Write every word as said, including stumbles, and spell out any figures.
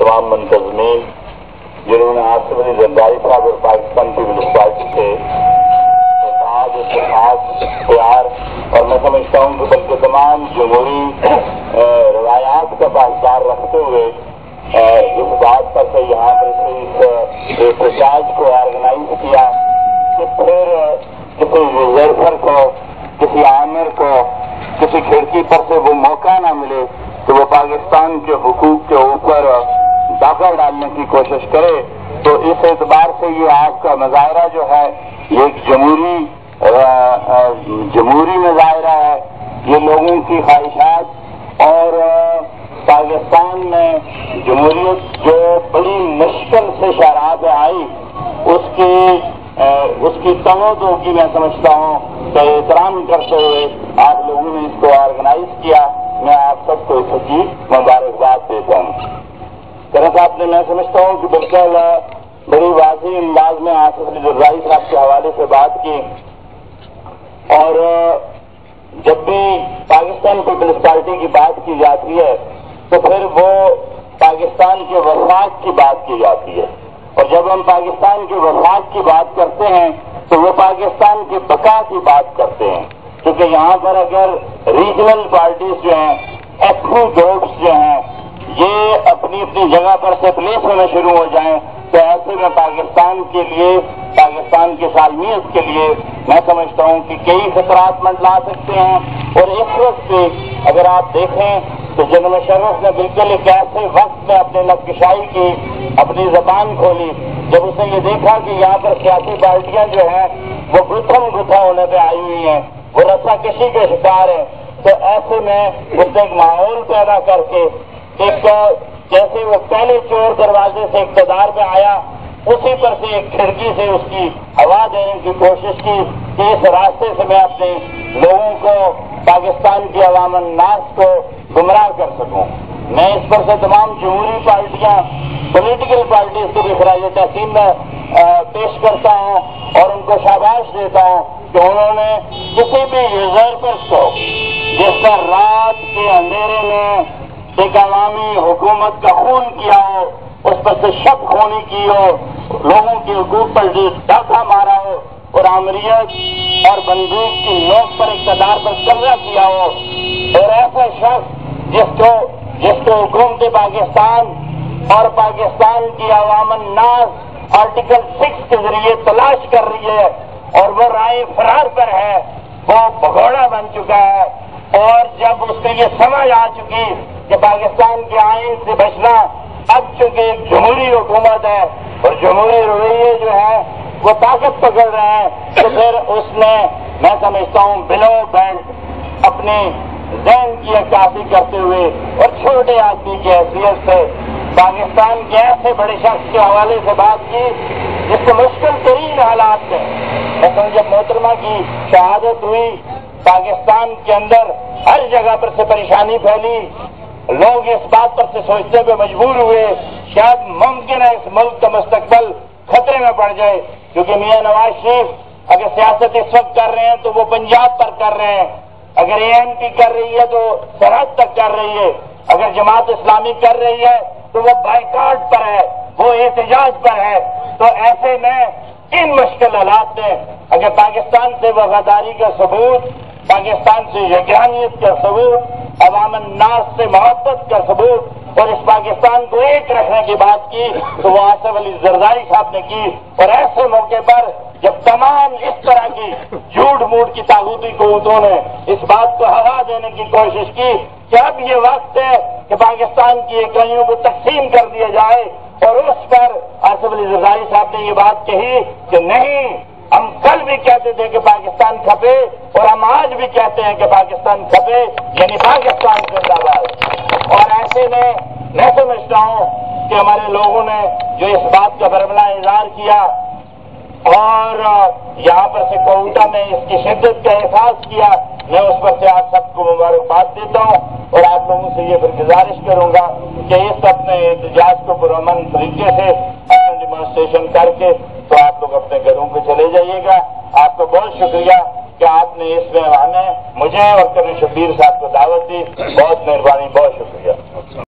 तमाम मुंतजमीन जिन्होंने आसिफ अली जरदारी साहब और पाकिस्तान पीपल्स पार्टी से इत्तेहाद, इत्तेफाक, प्यार और मैं समझता हूँ कि बल्कि तमाम जमहूरी रवायात का पासदार रखते हुए इस बात पर से यहाँ पर इस एहतजाज को ऑर्गेनाइज किया कि फिर किसी रिजर्वर को, किसी आमिर को, किसी खिड़की पर से वो मौका ना मिले कि वो पाकिस्तान के हुकूक के ऊपर दागा डालने की कोशिश करे। तो इस एतबार से ये आपका मुजाहरा जो है ये एक जमहूरी जमहूरी मुजाहरा है। ये लोगों की ख्वाहिशात और पाकिस्तान में जमहूरियत जो बड़ी मुश्किल से शराह पे आई उसकी उसकी तमोदों की मैं समझता हूँ कि एहतराम करते हुए आप लोगों ने इसको ऑर्गेनाइज किया। मैं आप सबको इसकी मुबारकबाद देता हूँ। तरह साहब ने मैं समझता हूँ कि बिल्कुल बड़ी वाज़ेह अंदाज में आसिफ अली जरदारी साहब के हवाले से बात की। और जब भी पाकिस्तान पीपल्स पार्टी की बात की जाती है तो फिर वो पाकिस्तान के वफाक की बात की जाती है। और जब हम पाकिस्तान के वफाक की बात करते हैं तो वो पाकिस्तान के बका की बात करते हैं, क्योंकि यहाँ पर अगर रीजनल पार्टीज जो हैं, एथनिक ग्रुप्स जो हैं, ये अपनी अपनी जगह पर से प्लेस होना शुरू हो जाएं तो ऐसे में पाकिस्तान के लिए, पाकिस्तान की सालमियत के लिए मैं समझता हूँ कि कई खतरात मंडला सकते हैं। और इस वक्त भी अगर आप देखें तो जनाब मुशर्रफ ने बिल्कुल एक ऐसे वक्त में अपने नक्शाई की, अपनी जबान खोली जब उसने ये देखा कि यहाँ पर सियासी पार्टियां जो हैं वो गुथम गुथा होने पे आई हुई हैं, वो रस्सा कशी के शिकार है। तो ऐसे में उसने एक माहौल पैदा करके एक जैसे वो पहले चोर दरवाजे से इक़्तिदार पे आया उसी पर से एक खिड़की से उसकी हवा देने की कोशिश की कि इस रास्ते से मैं अपने लोगों को, पाकिस्तान की अवाम नास को गुमराह कर सकूं। मैं इस पर से तमाम जमहूरी पार्टियां, पॉलिटिकल पार्टीज को भी खराज तहसीन में पेश करता हूं और उनको शाबाश देता हूं कि उन्होंने किसी भी रिजर्वर्स को जिसका रात के अंधेरे में एक अवामी हुकूमत का खून किया हो, उस पर से शक खोनी की हो, लोगों के हुकूक पर डाका मारा हो और आमरीत और बंदूक की नोक पर इक़्तिदार पर कब्जा किया हो, और ऐसा शख्स जिसको जिसको हुकूमत पाकिस्तान और पाकिस्तान की अवामन नास आर्टिकल सिक्स के जरिए तलाश कर रही है और वो राय फरार पर है, वो भगोड़ा बन चुका है। और जब उसको ये समझ आ चुकी कि पाकिस्तान के आइन से बचना अब चूंकि एक जमहूरी हुकूमत है और जमहूरी रवैये जो है वो ताकत पकड़ रहे हैं, तो फिर उसने मैं समझता हूँ बिलो बेल्ट अपने जहन की अक्कासी करते हुए और छोटे आदमी की हैसियत से पाकिस्तान के ऐसे बड़े शख्स के हवाले से बात की जिससे मुश्किल तरीन हालात में, मतलब जब मोहतरमा की शहादत हुई पाकिस्तान के अंदर हर जगह पर से परेशानी फैली, लोग इस बात पर से सोचने पे मजबूर हुए शायद मुमकिन है इस मुल्क का मुस्तकबल खतरे में पड़ जाए, क्योंकि मियां नवाज शरीफ अगर सियासत इस वक्त कर रहे हैं तो वो पंजाब पर कर रहे हैं, अगर ए एन पी कर रही है तो सरहद तक कर रही है, अगर जमात इस्लामी कर रही है तो वो बाइकाट पर है, वो एहतजाज पर है। तो ऐसे में इन मुश्किल हालात में अगर पाकिस्तान से वफादारी का सबूत, पाकिस्तान से यकानियत का सबूत, अवामन नास से मोहब्बत का सबूत और इस पाकिस्तान को एक रखने की बात की तो वो आसिफ अली जरदारी साहब ने की। और ऐसे मौके पर जब तमाम इस तरह की झूठ मूठ की तागूती कुव्वतों ने इस बात को हवा देने की कोशिश की कि अब ये वक्त है कि पाकिस्तान की इकाइयों को तकसीम कर दिया जाए, और उस पर आसिफ अली जरदारी साहब ने ये बात कही कि नहीं, हम कल भी कहते थे कि पाकिस्तान खपे और हम आज भी कहते हैं कि पाकिस्तान खपे, यानी पाकिस्तान जिंदाबाद। और ऐसे में मैं समझता हूँ कि हमारे लोगों ने जो इस बात का बरमला इजहार किया और यहाँ पर से कोटा में इसकी शिद्दत का एहसास किया, मैं उस पर से आप सबको मुबारकबाद देता हूँ और आप लोगों से ये फिर गुजारिश करूंगा कि इस अपने एहतजाज को पुरअमन तरीके से अपने डिमॉन्स्ट्रेशन करके तो आप लोग अपने घरों पे चले जाइएगा। आपका बहुत शुक्रिया कि आपने इसमें हमें मुझे और करीम शब्बीर साहब को दावत दी। बहुत मेहरबानी, बहुत शुक्रिया।